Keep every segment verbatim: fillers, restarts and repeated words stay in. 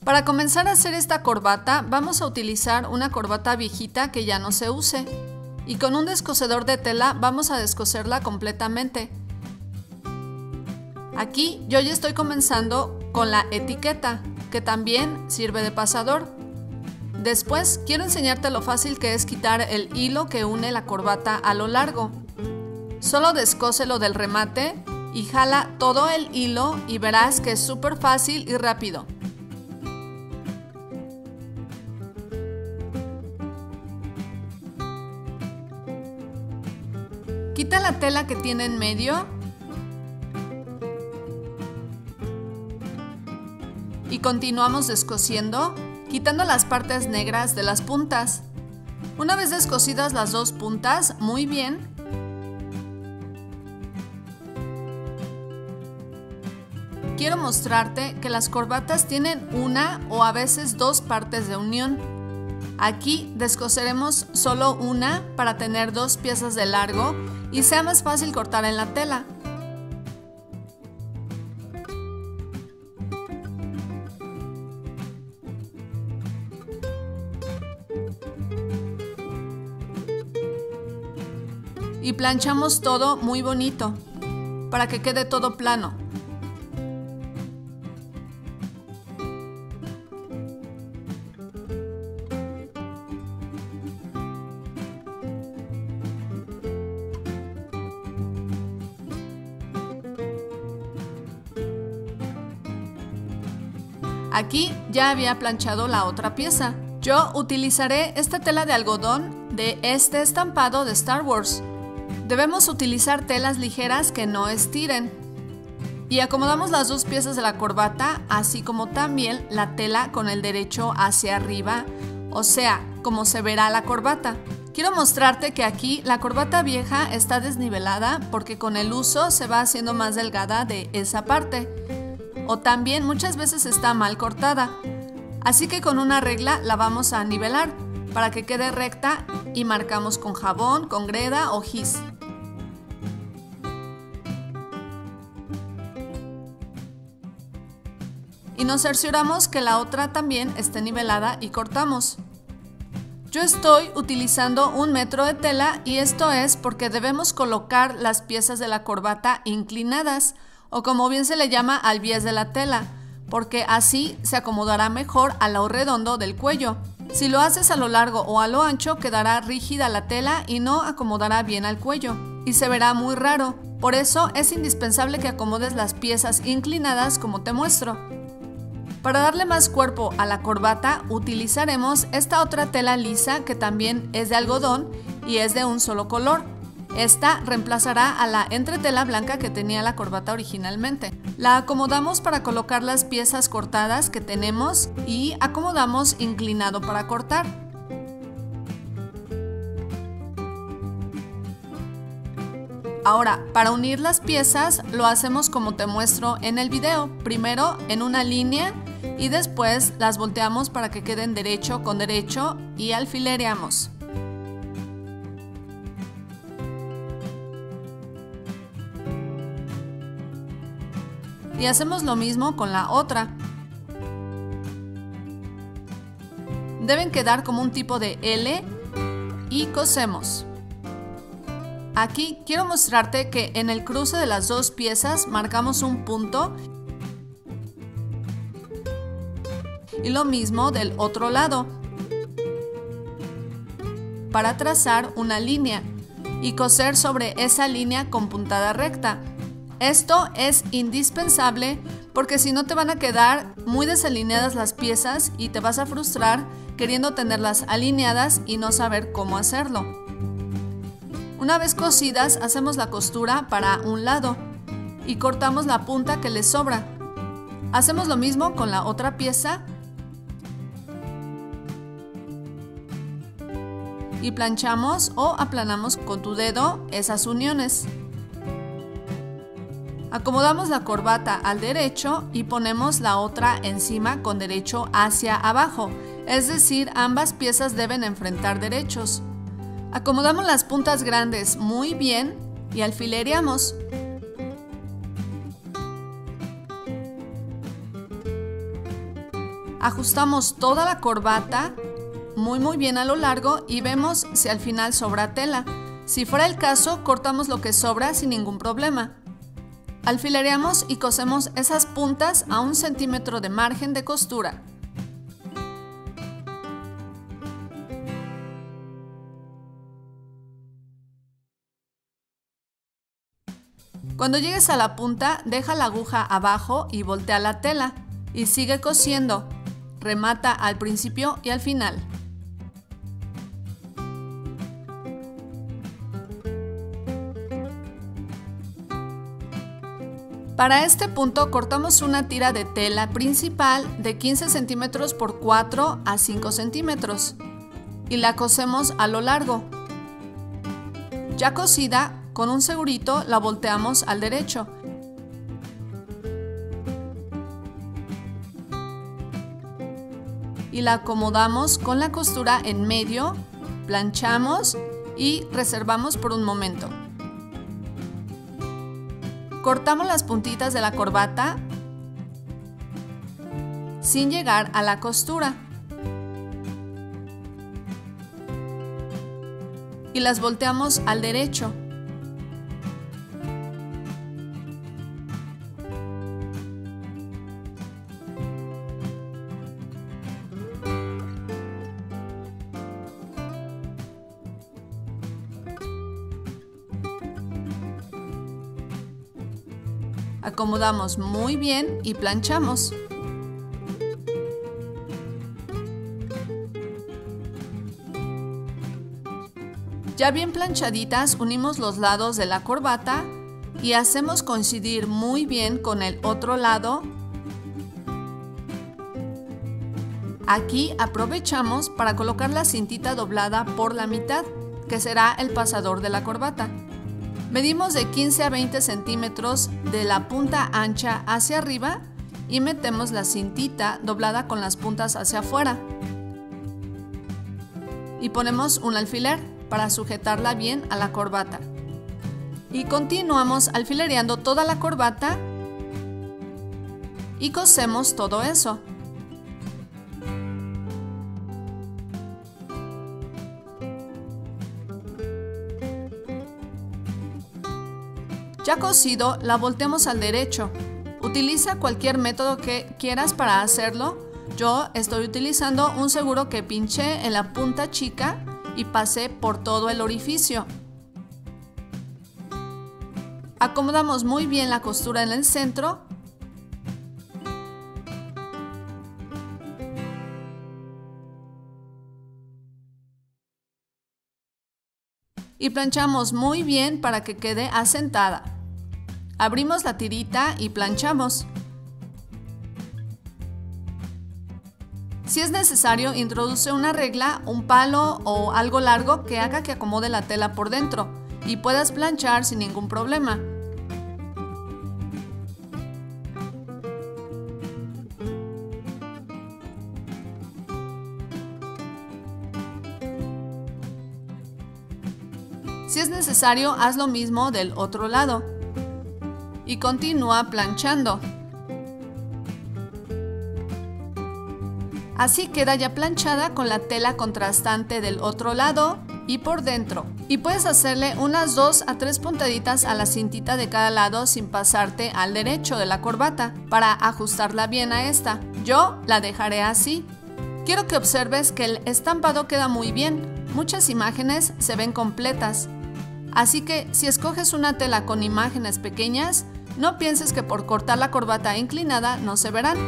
Para comenzar a hacer esta corbata vamos a utilizar una corbata viejita que ya no se use y con un descosedor de tela vamos a descoserla completamente. Aquí yo ya estoy comenzando con la etiqueta, que también sirve de pasador. Después quiero enseñarte lo fácil que es quitar el hilo que une la corbata a lo largo. Solo descóselo del remate y jala todo el hilo y verás que es súper fácil y rápido. Quita la tela que tiene en medio y continuamos descosiendo, quitando las partes negras de las puntas. Una vez descosidas las dos puntas, muy bien, quiero mostrarte que las corbatas tienen una o a veces dos partes de unión. Aquí descoseremos solo una para tener dos piezas de largo y sea más fácil cortar en la tela. Y planchamos todo muy bonito para que quede todo plano. Aquí ya había planchado la otra pieza. Yo utilizaré esta tela de algodón de este estampado de Star Wars. Debemos utilizar telas ligeras que no estiren. Y acomodamos las dos piezas de la corbata, así como también la tela con el derecho hacia arriba, o sea, como se verá la corbata. Quiero mostrarte que aquí la corbata vieja está desnivelada porque con el uso se va haciendo más delgada de esa parte. O también muchas veces está mal cortada. Así que con una regla la vamos a nivelar para que quede recta y marcamos con jabón, con greda o gis. Y nos cercioramos que la otra también esté nivelada y cortamos. Yo estoy utilizando un metro de tela y esto es porque debemos colocar las piezas de la corbata inclinadas, o como bien se le llama al bies de la tela, porque así se acomodará mejor a lo redondo del cuello. Si lo haces a lo largo o a lo ancho, quedará rígida la tela y no acomodará bien al cuello, y se verá muy raro. Por eso es indispensable que acomodes las piezas inclinadas como te muestro. Para darle más cuerpo a la corbata, utilizaremos esta otra tela lisa que también es de algodón y es de un solo color. Esta reemplazará a la entretela blanca que tenía la corbata originalmente. La acomodamos para colocar las piezas cortadas que tenemos y acomodamos inclinado para cortar. Ahora, para unir las piezas lo hacemos como te muestro en el video. Primero en una línea y después las volteamos para que queden derecho con derecho y alfilereamos. Y hacemos lo mismo con la otra. Deben quedar como un tipo de L y cosemos. Aquí quiero mostrarte que en el cruce de las dos piezas marcamos un punto y lo mismo del otro lado para trazar una línea y coser sobre esa línea con puntada recta. Esto es indispensable porque si no te van a quedar muy desalineadas las piezas y te vas a frustrar queriendo tenerlas alineadas y no saber cómo hacerlo. Una vez cosidas, hacemos la costura para un lado y cortamos la punta que le sobra. Hacemos lo mismo con la otra pieza y planchamos o aplanamos con tu dedo esas uniones. Acomodamos la corbata al derecho y ponemos la otra encima con derecho hacia abajo, es decir, ambas piezas deben enfrentar derechos. Acomodamos las puntas grandes muy bien y alfilereamos. Ajustamos toda la corbata muy muy bien a lo largo y vemos si al final sobra tela. Si fuera el caso, cortamos lo que sobra sin ningún problema. Alfilereamos y cosemos esas puntas a un centímetro de margen de costura. Cuando llegues a la punta, deja la aguja abajo y voltea la tela y sigue cosiendo. Remata al principio y al final. Para este punto cortamos una tira de tela principal de quince centímetros por cuatro a cinco centímetros y la cosemos a lo largo. Ya cosida, con un segurito la volteamos al derecho. Y la acomodamos con la costura en medio, planchamos y reservamos por un momento. Cortamos las puntitas de la corbata sin llegar a la costura y las volteamos al derecho. Acomodamos muy bien y planchamos. Ya bien planchaditas, unimos los lados de la corbata y hacemos coincidir muy bien con el otro lado. Aquí aprovechamos para colocar la cintita doblada por la mitad, que será el pasador de la corbata. Medimos de quince a veinte centímetros de la punta ancha hacia arriba y metemos la cintita doblada con las puntas hacia afuera. Y ponemos un alfiler para sujetarla bien a la corbata. Y continuamos alfilereando toda la corbata y cosemos todo eso. Ya cosido, la volteamos al derecho. Utiliza cualquier método que quieras para hacerlo. Yo estoy utilizando un seguro que pinché en la punta chica y pasé por todo el orificio. Acomodamos muy bien la costura en el centro. Y planchamos muy bien para que quede asentada. Abrimos la tirita y planchamos. Si es necesario, introduce una regla, un palo o algo largo que haga que acomode la tela por dentro y puedas planchar sin ningún problema. Si es necesario, haz lo mismo del otro lado y continúa planchando. Así queda ya planchada con la tela contrastante del otro lado y por dentro. Y puedes hacerle unas dos a tres puntaditas a la cintita de cada lado sin pasarte al derecho de la corbata para ajustarla bien a esta. Yo la dejaré así. Quiero que observes que el estampado queda muy bien. Muchas imágenes se ven completas. Así que si escoges una tela con imágenes pequeñas, no pienses que por cortar la corbata inclinada no se verán.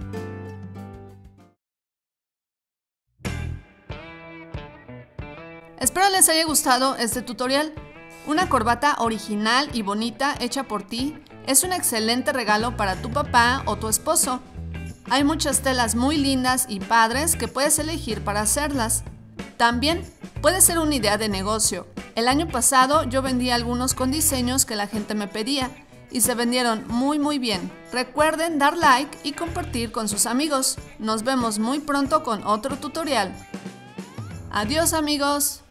Espero les haya gustado este tutorial. Una corbata original y bonita hecha por ti es un excelente regalo para tu papá o tu esposo. Hay muchas telas muy lindas y padres que puedes elegir para hacerlas. También puede ser una idea de negocio. El año pasado yo vendí algunos con diseños que la gente me pedía y se vendieron muy muy bien. Recuerden dar like y compartir con sus amigos. Nos vemos muy pronto con otro tutorial. Adiós amigos.